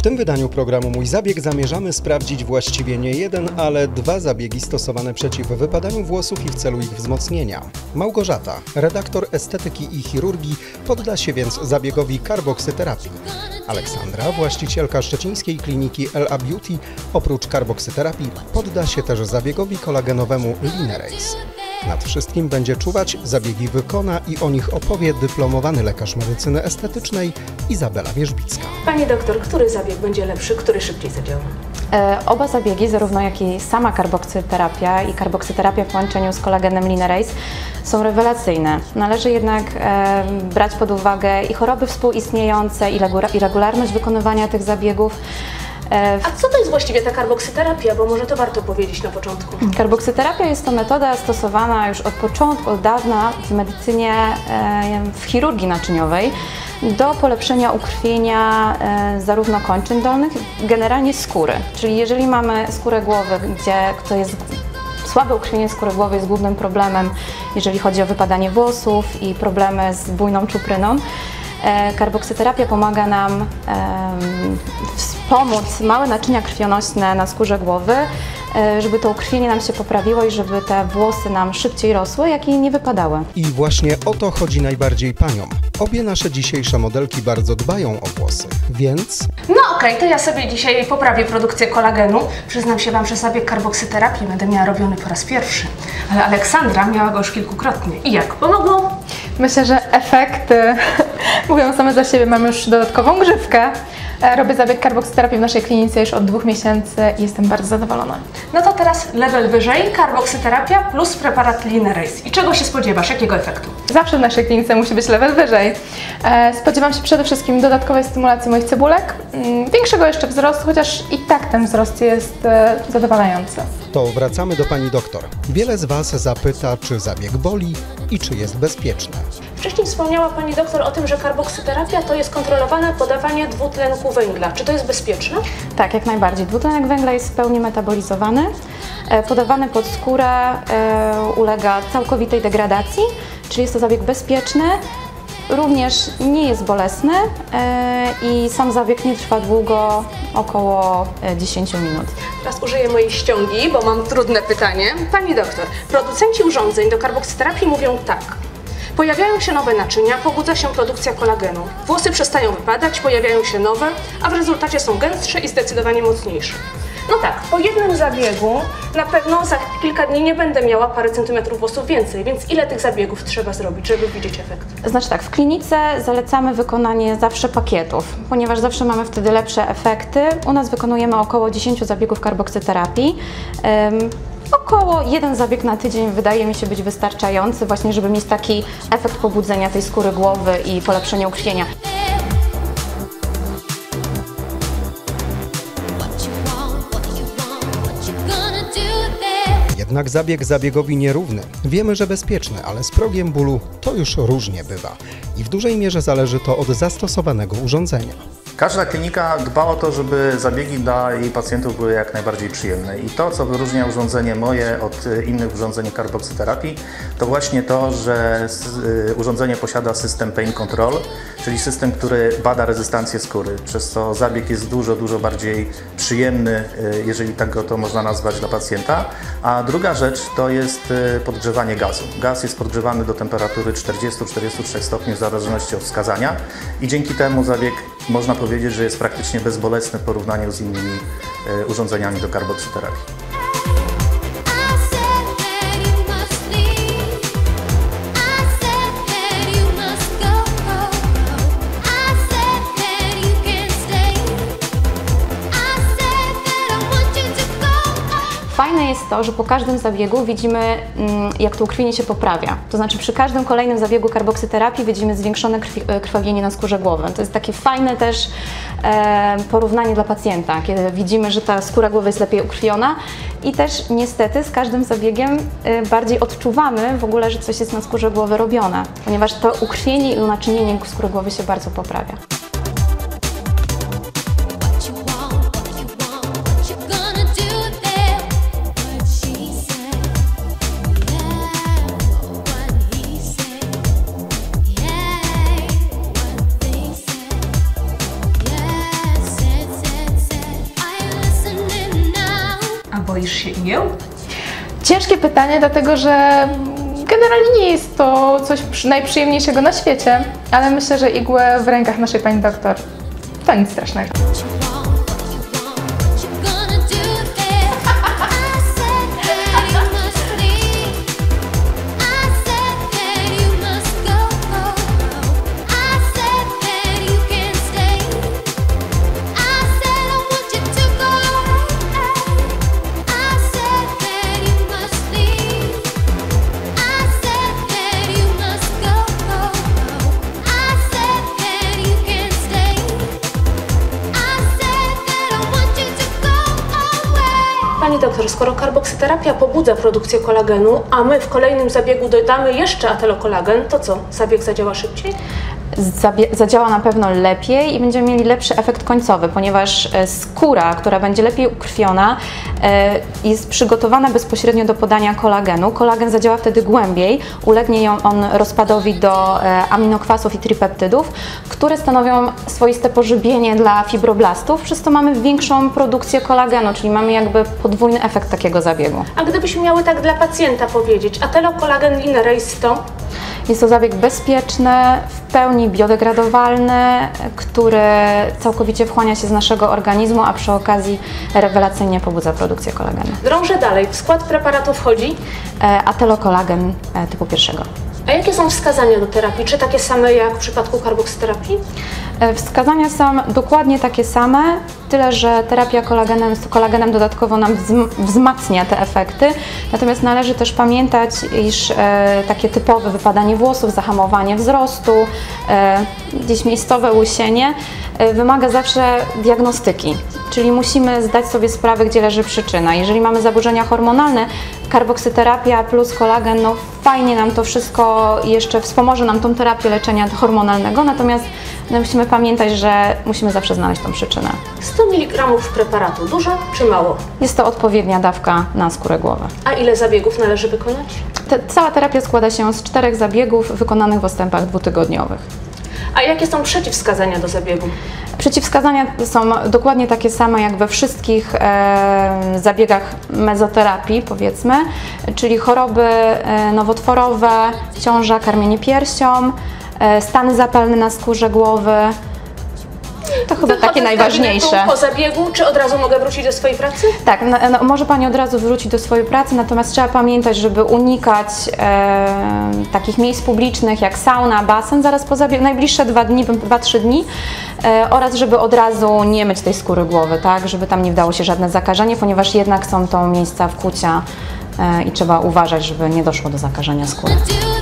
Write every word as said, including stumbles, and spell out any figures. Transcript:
tym wydaniu programu Mój Zabieg zamierzamy sprawdzić właściwie nie jeden, ale dwa zabiegi stosowane przeciw wypadaniu włosów i w celu ich wzmocnienia. Małgorzata, redaktor estetyki i chirurgii, podda się więc zabiegowi karboksyterapii. Aleksandra, właścicielka szczecińskiej kliniki L A Beauty, oprócz karboksyterapii podda się też zabiegowi kolagenowemu Linerase. Nad wszystkim będzie czuwać, zabiegi wykona i o nich opowie dyplomowany lekarz medycyny estetycznej Izabela Wierzbicka. Pani doktor, który zabieg będzie lepszy, który szybciej zadziała? E, oba zabiegi, zarówno jak i sama karboksyterapia i karboksyterapia w połączeniu z kolagenem Linerase, są rewelacyjne. Należy jednak e, brać pod uwagę i choroby współistniejące, i, i regularność wykonywania tych zabiegów. A co to jest właściwie ta karboksyterapia? Bo może to warto powiedzieć na początku. Karboksyterapia jest to metoda stosowana już od początku, od dawna w medycynie, w chirurgii naczyniowej do polepszenia ukrwienia zarówno kończyn dolnych, generalnie skóry. Czyli jeżeli mamy skórę głowy, gdzie to jest słabe ukrwienie skóry głowy jest głównym problemem, jeżeli chodzi o wypadanie włosów i problemy z bujną czupryną, karboksyterapia pomaga nam um, wspomóc małe naczynia krwionośne na skórze głowy, żeby to ukrwienie nam się poprawiło i żeby te włosy nam szybciej rosły, jak i nie wypadały. I właśnie o to chodzi najbardziej paniom. Obie nasze dzisiejsze modelki bardzo dbają o włosy, więc... No okej, okay, to ja sobie dzisiaj poprawię produkcję kolagenu. Przyznam się Wam, że zabieg karboksyterapii będę miała robiony po raz pierwszy. Ale Aleksandra miała go już kilkukrotnie. I jak? Pomogło? Myślę, że efekty mówią same za siebie. Mam już dodatkową grzywkę. Robię zabieg karboksyterapii w naszej klinice już od dwóch miesięcy i jestem bardzo zadowolona. No to teraz level wyżej, karboksyterapia plus preparat Linerase. I czego się spodziewasz? Jakiego efektu? Zawsze w naszej klinice musi być level wyżej. Spodziewam się przede wszystkim dodatkowej stymulacji moich cebulek, większego jeszcze wzrostu, chociaż i tak ten wzrost jest zadowalający. To wracamy do pani doktor. Wiele z Was zapyta, czy zabieg boli i czy jest bezpieczny. Wcześniej wspomniała Pani doktor o tym, że karboksyterapia to jest kontrolowane podawanie dwutlenku węgla. Czy to jest bezpieczne? Tak, jak najbardziej. Dwutlenek węgla jest w pełni metabolizowany. Podawany pod skórę ulega całkowitej degradacji, czyli jest to zabieg bezpieczny. Również nie jest bolesny i sam zabieg nie trwa długo, około dziesięć minut. Teraz użyję mojej ściągi, bo mam trudne pytanie. Pani doktor, producenci urządzeń do karboksyterapii mówią tak. Pojawiają się nowe naczynia, pobudza się produkcja kolagenu. Włosy przestają wypadać, pojawiają się nowe, a w rezultacie są gęstsze i zdecydowanie mocniejsze. No tak, po jednym zabiegu na pewno za kilka dni nie będę miała parę centymetrów włosów więcej, więc ile tych zabiegów trzeba zrobić, żeby widzieć efekt? Znaczy tak, w klinice zalecamy wykonanie zawsze pakietów, ponieważ zawsze mamy wtedy lepsze efekty. U nas wykonujemy około dziesięć zabiegów karboksyterapii. Um, Około jeden zabieg na tydzień wydaje mi się być wystarczający, właśnie żeby mieć taki efekt pobudzenia tej skóry głowy i polepszenia ukrwienia. Jednak zabieg zabiegowi nierówny. Wiemy, że bezpieczny, ale z progiem bólu to już różnie bywa. I w dużej mierze zależy to od zastosowanego urządzenia. Każda klinika dba o to, żeby zabiegi dla jej pacjentów były jak najbardziej przyjemne. I to, co wyróżnia urządzenie moje od innych urządzeń karboksyterapii, to właśnie to, że urządzenie posiada system Pain Control, czyli system, który bada rezystancję skóry, przez co zabieg jest dużo, dużo bardziej przyjemny, jeżeli tak go to można nazwać, dla pacjenta. A druga rzecz to jest podgrzewanie gazu. Gaz jest podgrzewany do temperatury czterdziestu do czterdziestu trzech stopni w zależności od wskazania i dzięki temu zabieg można powiedzieć, że jest praktycznie bezbolesny w porównaniu z innymi e, urządzeniami do karboksyterapii. Fajne jest to, że po każdym zabiegu widzimy, jak to ukrwienie się poprawia. To znaczy przy każdym kolejnym zabiegu karboksyterapii widzimy zwiększone krwi, krwawienie na skórze głowy. To jest takie fajne też e, porównanie dla pacjenta, kiedy widzimy, że ta skóra głowy jest lepiej ukrwiona i też niestety z każdym zabiegiem e, bardziej odczuwamy w ogóle, że coś jest na skórze głowy robione, ponieważ to ukrwienie i unaczynienie skóry głowy się bardzo poprawia. Yeah. igieł? Ciężkie pytanie, dlatego że generalnie nie jest to coś przy- najprzyjemniejszego na świecie, ale myślę, że igłę w rękach naszej pani doktor to nic strasznego. Pani doktor, skoro karboksyterapia pobudza produkcję kolagenu, a my w kolejnym zabiegu dodamy jeszcze atylokolagen, to co? Zabieg zadziała szybciej? Zabie- zadziała na pewno lepiej i będziemy mieli lepszy efekt końcowy, ponieważ e, skóra, która będzie lepiej ukrwiona, e, jest przygotowana bezpośrednio do podania kolagenu. Kolagen zadziała wtedy głębiej, ulegnie ją on rozpadowi do e, aminokwasów i tripeptydów, które stanowią swoiste pożywienie dla fibroblastów, przez to mamy większą produkcję kolagenu, czyli mamy jakby podwójny efekt takiego zabiegu. A gdybyśmy miały tak dla pacjenta powiedzieć, atylokolagen Linereis to? Jest to zabieg bezpieczny, w pełni biodegradowalny, który całkowicie wchłania się z naszego organizmu, a przy okazji rewelacyjnie pobudza produkcję kolagenu. Drążę dalej. W skład preparatu wchodzi? E, Atylokolagen e, typu pierwszego. A jakie są wskazania do terapii? Czy takie same jak w przypadku karboksyterapii? E, Wskazania są dokładnie takie same, tyle że terapia kolagenem, z kolagenem dodatkowo nam wzm- wzmacnia te efekty. Natomiast należy też pamiętać, iż e, takie typowe wypadanie włosów, zahamowanie wzrostu, e, gdzieś miejscowe łysienie e, wymaga zawsze diagnostyki. Czyli musimy zdać sobie sprawę, gdzie leży przyczyna. Jeżeli mamy zaburzenia hormonalne, karboksyterapia plus kolagen, no fajnie nam to wszystko jeszcze wspomoże nam tą terapię leczenia hormonalnego, natomiast no, musimy pamiętać, że musimy zawsze znaleźć tą przyczynę. sto miligramów preparatu. Dużo czy mało? Jest to odpowiednia dawka na skórę głowy. A ile zabiegów należy wykonać? Te, cała terapia składa się z czterech zabiegów wykonanych w odstępach dwutygodniowych. A jakie są przeciwwskazania do zabiegu? Przeciwwskazania są dokładnie takie same jak we wszystkich e, zabiegach mezoterapii, powiedzmy, czyli choroby e, nowotworowe, ciąża, karmienie piersią, e, stany zapalne na skórze głowy. To chyba Wychodzę takie z najważniejsze. gabinetu po zabiegu, czy od razu mogę wrócić do swojej pracy? Tak, no, no, może Pani od razu wrócić do swojej pracy, natomiast trzeba pamiętać, żeby unikać e, takich miejsc publicznych jak sauna, basen zaraz po zabiegu, najbliższe dwa dni, dwa, trzy dni e, oraz żeby od razu nie myć tej skóry głowy, tak, żeby tam nie wdało się żadne zakażenie, ponieważ jednak są to miejsca wkłucia e, i trzeba uważać, żeby nie doszło do zakażenia skóry.